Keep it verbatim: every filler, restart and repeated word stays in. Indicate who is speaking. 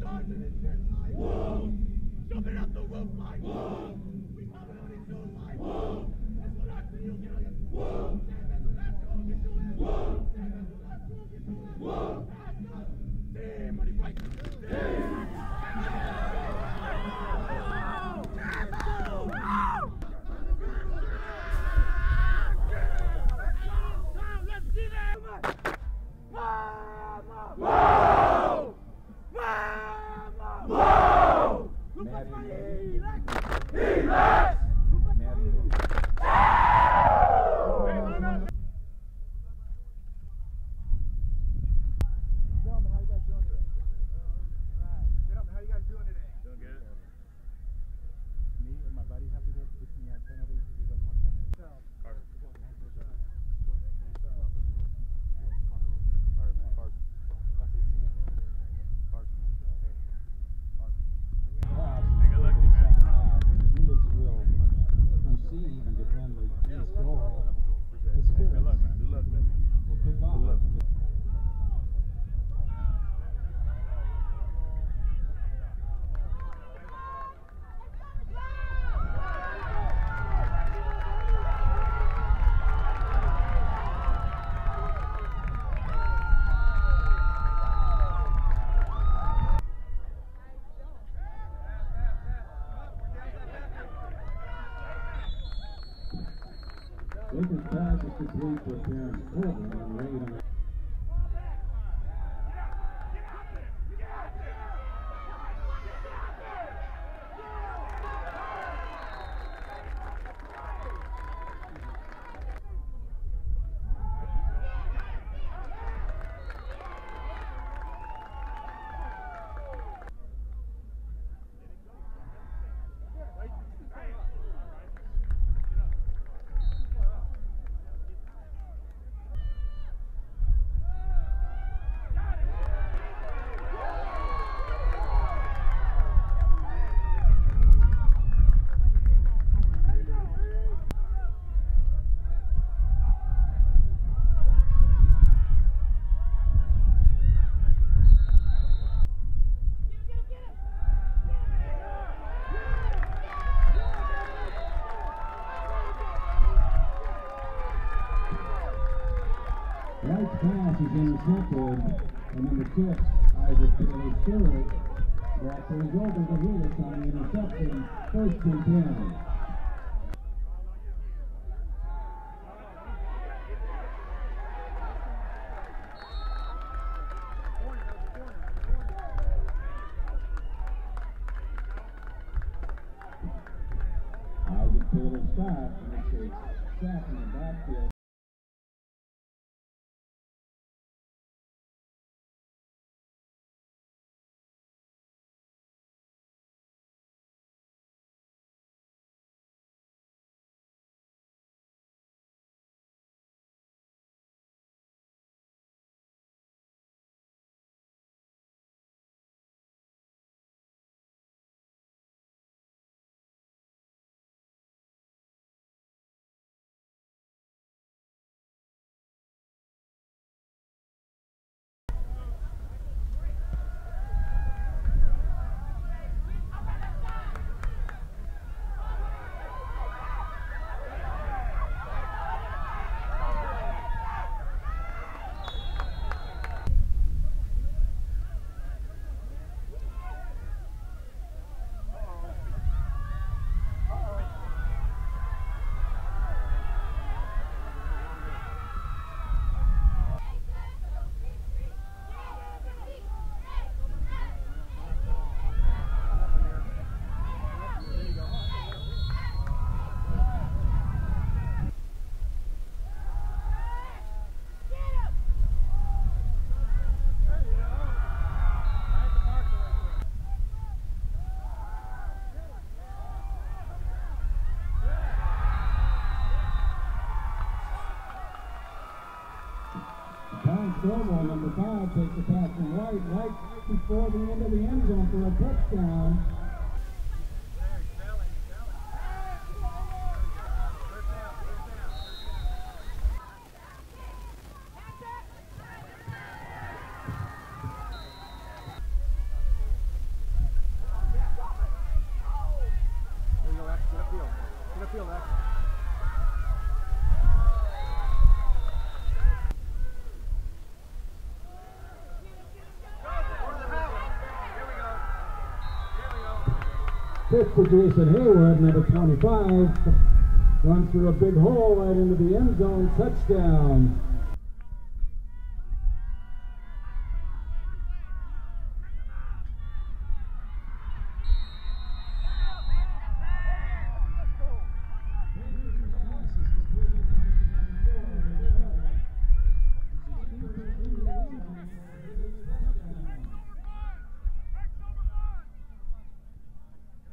Speaker 1: Lakers pass is complete for Terrence Corbin and Ray on White's pass is intercepted, and number six, Isaac Bailey third. That throws over to Helix on the interception, first and ten. Isaac Bailey stops, and it's a sack in the backfield. Stovall, number five, takes the pass from White, right before the end of the end zone for a touchdown. pitch to Jason Haywood, number twenty-five. Runs through a big hole right into the end zone. Touchdown.